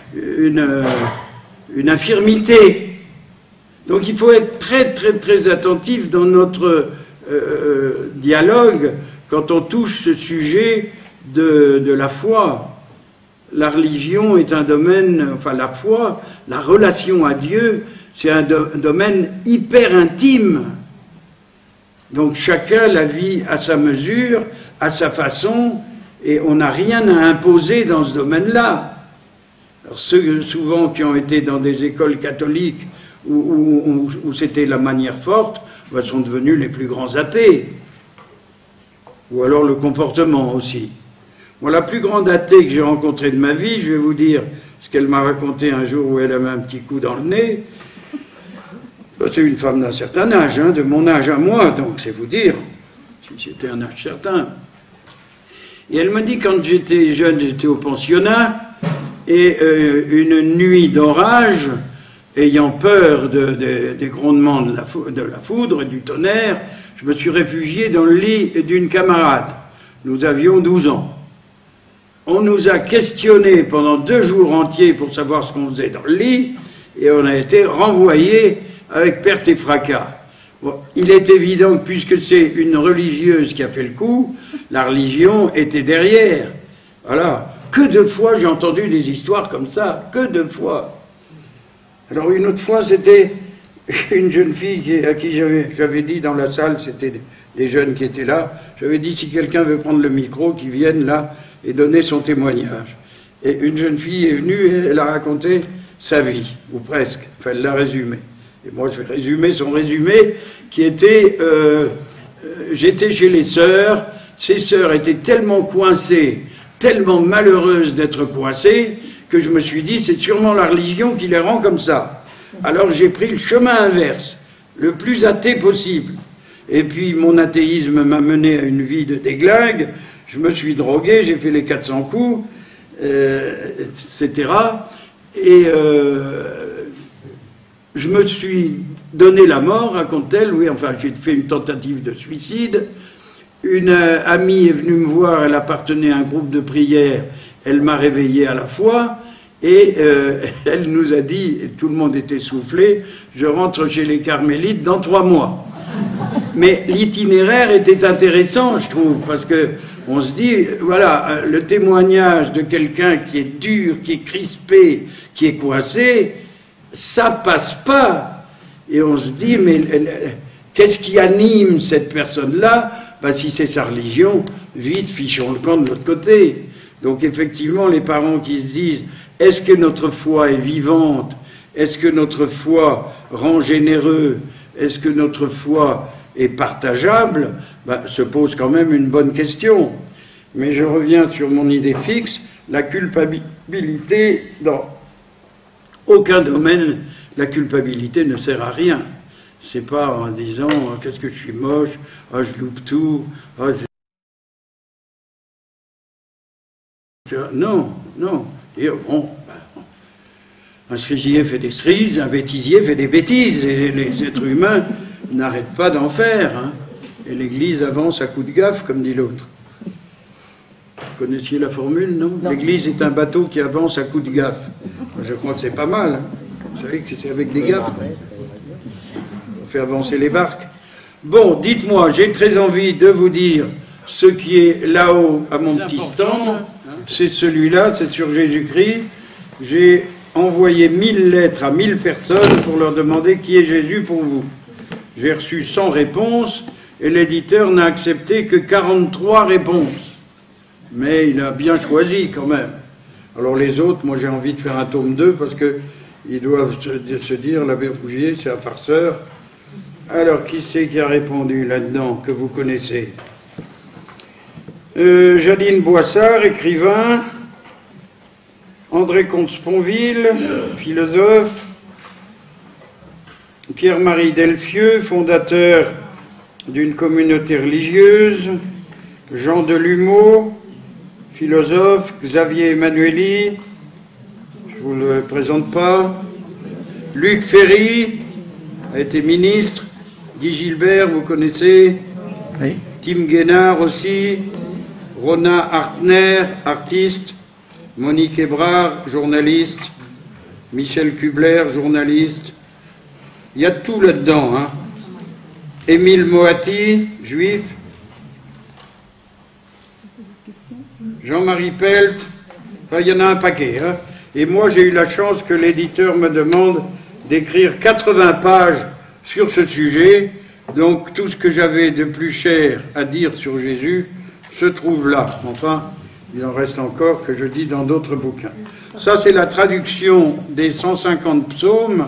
A: une infirmité. Donc il faut être très très très attentif dans notre dialogue quand on touche ce sujet de la foi. La religion est un domaine, enfin la foi, la relation à Dieu, c'est un domaine hyper intime. Donc chacun la vit à sa mesure, à sa façon, et on n'a rien à imposer dans ce domaine-là. Alors ceux souvent qui ont été dans des écoles catholiques où c'était la manière forte, sont devenus les plus grands athées. Ou alors le comportement aussi. Moi, la plus grande athée que j'ai rencontrée de ma vie, je vais vous dire ce qu'elle m'a raconté un jour où elle avait un petit coup dans le nez. C'est une femme d'un certain âge, hein, de mon âge à moi, donc c'est vous dire, si c'était un âge certain. Et elle m'a dit, quand j'étais jeune, j'étais au pensionnat, et une nuit d'orage, ayant peur des grondements de la foudre et du tonnerre, je me suis réfugié dans le lit d'une camarade. Nous avions 12 ans. On nous a questionnés pendant 2 jours entiers pour savoir ce qu'on faisait dans le lit, et on a été renvoyés avec perte et fracas. Bon, il est évident que puisque c'est une religieuse qui a fait le coup, la religion était derrière. Voilà. que de fois j'ai entendu des histoires comme ça, que de fois. Alors une autre fois, c'était une jeune fille à qui j'avais dit dans la salle, c'était des jeunes qui étaient là, j'avais dit si quelqu'un veut prendre le micro, qu'il vienne là et donner son témoignage. Et une jeune fille est venue et elle a raconté sa vie, ou presque, enfin elle l'a résumé. Et moi je vais résumer son résumé, qui était, j'étais chez les sœurs, ces sœurs étaient tellement coincées, tellement malheureuses d'être coincées, que je me suis dit, c'est sûrement la religion qui les rend comme ça. Alors j'ai pris le chemin inverse, le plus athée possible. Et puis mon athéisme m'a mené à une vie de déglingue, je me suis drogué, j'ai fait les 400 coups, etc. Et je me suis donné la mort, raconte-t-elle, oui, enfin j'ai fait une tentative de suicide. Une amie est venue me voir, elle appartenait à un groupe de prière, elle m'a réveillé à la foi, et elle nous a dit, et tout le monde était soufflé, je rentre chez les carmélites dans 3 mois. Mais l'itinéraire était intéressant, je trouve, parce que on se dit, voilà, le témoignage de quelqu'un qui est dur, qui est crispé, qui est coincé, ça passe pas. Et on se dit, mais qu'est-ce qui anime cette personne-là? Ben, si c'est sa religion, vite, fichons le camp de l'autre côté. Donc effectivement, les parents qui se disent, est-ce que notre foi est vivante? Est-ce que notre foi rend généreux? Est-ce que notre foi est partageable? Ben, se pose quand même une bonne question. Mais je reviens sur mon idée fixe, la culpabilité, dans aucun domaine, la culpabilité ne sert à rien. C'est pas en disant oh, qu'est-ce que je suis moche, oh, je loupe tout, oh, non, non. Et bon, un cerisier fait des cerises, un bêtisier fait des bêtises, et les êtres humains n'arrêtent pas d'en faire. Hein. Et l'Église avance à coups de gaffe, comme dit l'autre. Vous connaissiez la formule, non, non. L'Église est un bateau qui avance à coups de gaffe. Je crois que c'est pas mal. Hein. Vous savez que c'est avec des gaffes qu'on fait avancer les barques. Bon, dites-moi, j'ai très envie de vous dire ce qui est là-haut à mon petit stand. C'est celui-là, c'est sur Jésus-Christ. J'ai envoyé 1000 lettres à 1000 personnes pour leur demander qui est Jésus pour vous. J'ai reçu 100 réponses et l'éditeur n'a accepté que 43 réponses. Mais il a bien choisi quand même. Alors les autres, moi j'ai envie de faire un tome 2 parce qu'ils doivent se dire, l'abbé Rougier, c'est un farceur. Alors qui c'est qui a répondu là-dedans, que vous connaissez? Janine Boissard, écrivain. André Comte-Sponville, philosophe. Pierre-Marie Delfieux, fondateur d'une communauté religieuse. Jean Delumeau, philosophe. Xavier Emmanueli, je ne vous le présente pas. Luc Ferry a été ministre. Guy Gilbert, vous connaissez. Oui. Tim Guénard aussi. Rona Hartner, artiste. Monique Hébrard, journaliste. Michel Kubler, journaliste. Il y a tout là-dedans. Hein. Émile Moati, juif. Jean-Marie Pelt. Enfin, il y en a un paquet. Hein. Et moi, j'ai eu la chance que l'éditeur me demande d'écrire 80 pages sur ce sujet. Donc, tout ce que j'avais de plus cher à dire sur Jésus se trouve là. Enfin, il en reste encore que je dis dans d'autres bouquins. Ça, c'est la traduction des 150 psaumes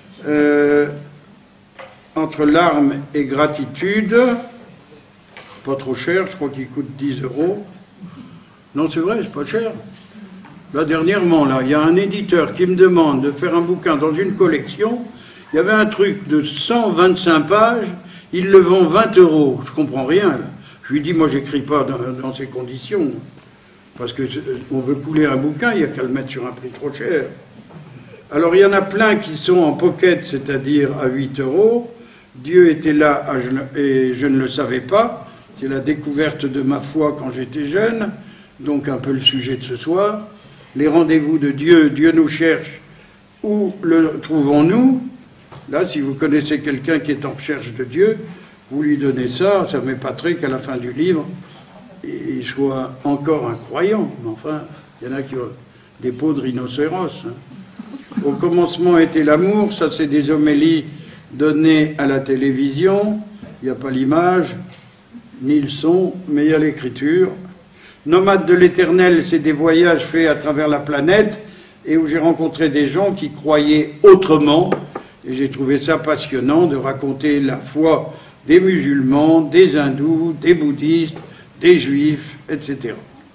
A: entre larmes et gratitude. Pas trop cher, je crois qu'il coûte 10 €. Non, c'est vrai, c'est pas cher. Là, dernièrement, là, il y a un éditeur qui me demande de faire un bouquin dans une collection. Il y avait un truc de 125 pages, il le vend 20 €. Je comprends rien, là. Je lui dis, moi, j'écris pas dans ces conditions. Parce qu'on veut couler un bouquin, il n'y a qu'à le mettre sur un prix trop cher. Alors, il y en a plein qui sont en pocket, c'est-à-dire à 8 €. Dieu était là et je ne le savais pas. C'est la découverte de ma foi quand j'étais jeune. Donc, un peu le sujet de ce soir. Les rendez-vous de Dieu, Dieu nous cherche. Où le trouvons-nous? Là, si vous connaissez quelqu'un qui est en recherche de Dieu, vous lui donnez ça, ça m'épaterait qu'à la fin du livre, il soit encore un croyant. Mais enfin, Il y en a qui ont des peaux de rhinocéros. Hein. Au commencement était l'amour, ça c'est des homélies données à la télévision. Il n'y a pas l'image, ni le son, mais il y a l'écriture. Nomade de l'éternel, c'est des voyages faits à travers la planète et où j'ai rencontré des gens qui croyaient autrement. Et j'ai trouvé ça passionnant de raconter la foi des musulmans, des hindous, des bouddhistes, des juifs, etc.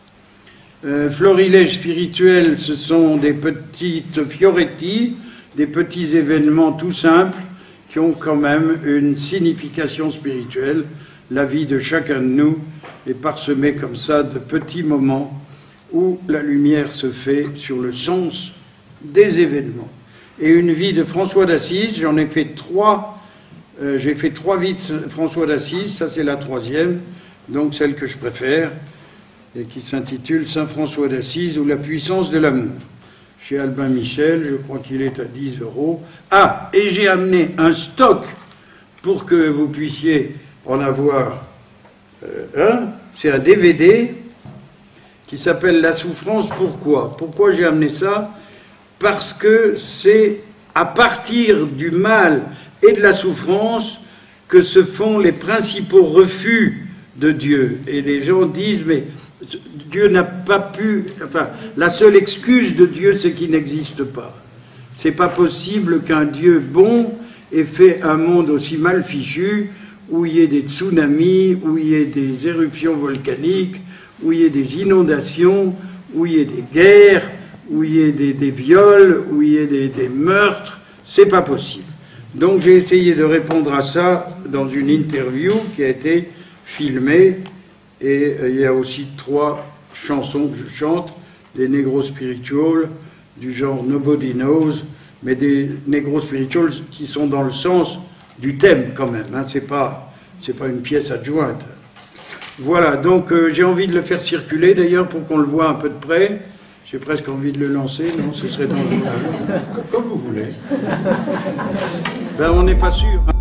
A: Florilège spirituel, ce sont des petites fioretti, des petits événements tout simples qui ont quand même une signification spirituelle. La vie de chacun de nous est parsemée comme ça de petits moments où la lumière se fait sur le sens des événements. Et une vie de François d'Assise, j'en ai fait trois. J'ai fait 3 vies de François d'Assise, ça c'est la 3e, donc celle que je préfère, et qui s'intitule Saint François d'Assise ou la puissance de l'amour. Chez Albin Michel, je crois qu'il est à 10 €. Ah, et j'ai amené un stock pour que vous puissiez en avoir un. C'est un DVD qui s'appelle La souffrance, pourquoi ? Pourquoi j'ai amené ça ? Parce que c'est à partir du mal et de la souffrance que se font les principaux refus de Dieu. Et les gens disent, mais Dieu n'a pas pu... Enfin, la seule excuse de Dieu, c'est qu'il n'existe pas. C'est pas possible qu'un Dieu bon ait fait un monde aussi mal fichu, où il y ait des tsunamis, où il y ait des éruptions volcaniques, où il y ait des inondations, où il y ait des guerres, où il y ait des viols, où il y ait des meurtres. C'est pas possible. Donc j'ai essayé de répondre à ça dans une interview qui a été filmée, et il y a aussi 3 chansons que je chante, des negro spirituals du genre Nobody Knows, mais des negro spirituals qui sont dans le sens du thème quand même, hein. C'est pas une pièce adjointe. Voilà, donc j'ai envie de le faire circuler d'ailleurs pour qu'on le voit un peu de près. J'ai presque envie de le lancer, non, ce serait dangereux.
B: Comme vous voulez.
A: Ben, on n'est pas sûr.